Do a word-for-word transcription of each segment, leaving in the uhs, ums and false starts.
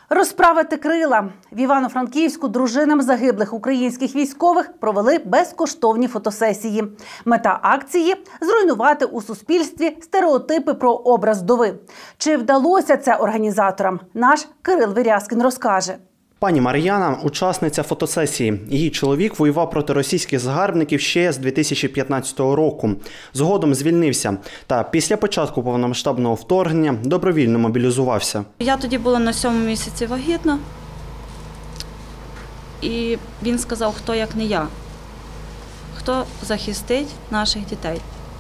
Розправити крила. В Івано-Франківську дружинам загиблих українських військових провели безкоштовні фотосесії. Мета акції – зруйнувати у суспільстві стереотипи про образ вдови. Чи вдалося це організаторам? Наш Кирил Вірязкін розкаже. Пані Мар'яна – учасниця фотосесії. Її чоловік воював проти російських загарбників ще з дві тисячі п'ятнадцятого року. Згодом звільнився. Та після початку повномасштабного вторгнення добровільно мобілізувався. Я тоді була на сьомому місяці вагітна. І він сказав, хто як не я. Хто захистить наших дітей.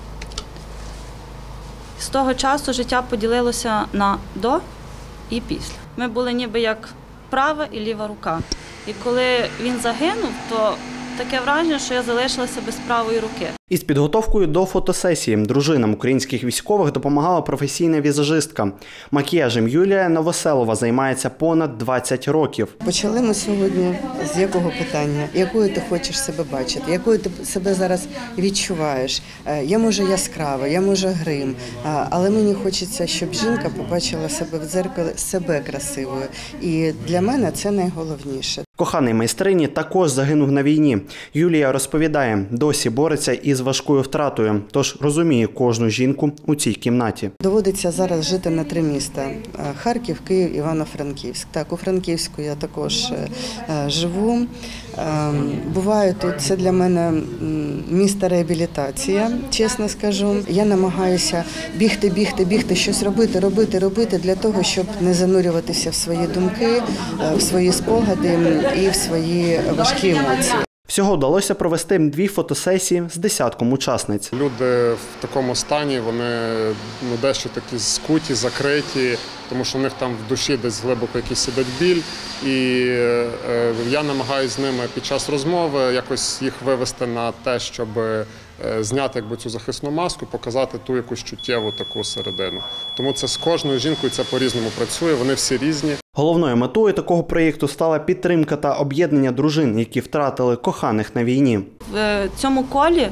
З того часу життя поділилося на до і після. Ми були ніби як права і ліва рука. І коли він загинув, то таке враження, що я залишилася без правої руки. Із підготовкою до фотосесії дружинам українських військових допомагала професійна візажистка. Макіяжем Юлія Новоселова займається понад двадцять років. Почали ми сьогодні з якого питання? Якою ти хочеш себе бачити? Якою ти себе зараз відчуваєш? Я, може, яскрава, я, може, грим, але мені хочеться, щоб жінка побачила себе в дзеркалі, себе красивою. І для мене це найголовніше. Коханий майстрині також загинув на війні. Юлія розповідає, досі бореться із важкою втратою, тож розуміє кожну жінку у цій кімнаті. Доводиться зараз жити на три міста – Харків, Київ, Івано-Франківськ. Так, у Франківську я також живу. Буває тут, це для мене місто реабілітація, чесно скажу. Я намагаюся бігти, бігти, бігти, щось робити, робити, робити для того, щоб не занурюватися в свої думки, в свої спогади і в свої важкі емоції. Всього вдалося провести дві фотосесії з десятком учасниць. Люди в такому стані, вони ну, дещо такі скуті, закриті, тому що в них там в душі десь глибоко якийсь сидить біль. І е, я намагаюся з ними під час розмови якось їх вивести на те, щоб е, зняти якби, цю захисну маску, показати ту якусь чуттєву таку середину. Тому це з кожною жінкою це по-різному працює, вони всі різні. Головною метою такого проєкту стала підтримка та об'єднання дружин, які втратили коханих на війні. В цьому колі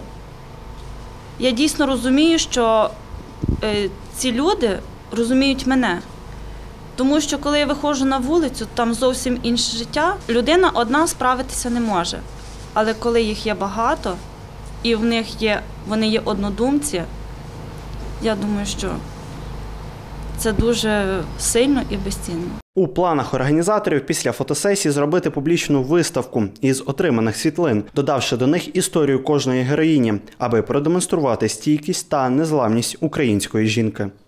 я дійсно розумію, що ці люди розуміють мене. Тому що коли я виходжу на вулицю, там зовсім інше життя. Людина одна справитися не може. Але коли їх є багато, і в них є, вони є однодумці, я думаю, що це дуже сильно і безцінно. У планах організаторів після фотосесії зробити публічну виставку із отриманих світлин, додавши до них історію кожної героїні, аби продемонструвати стійкість та незламність української жінки.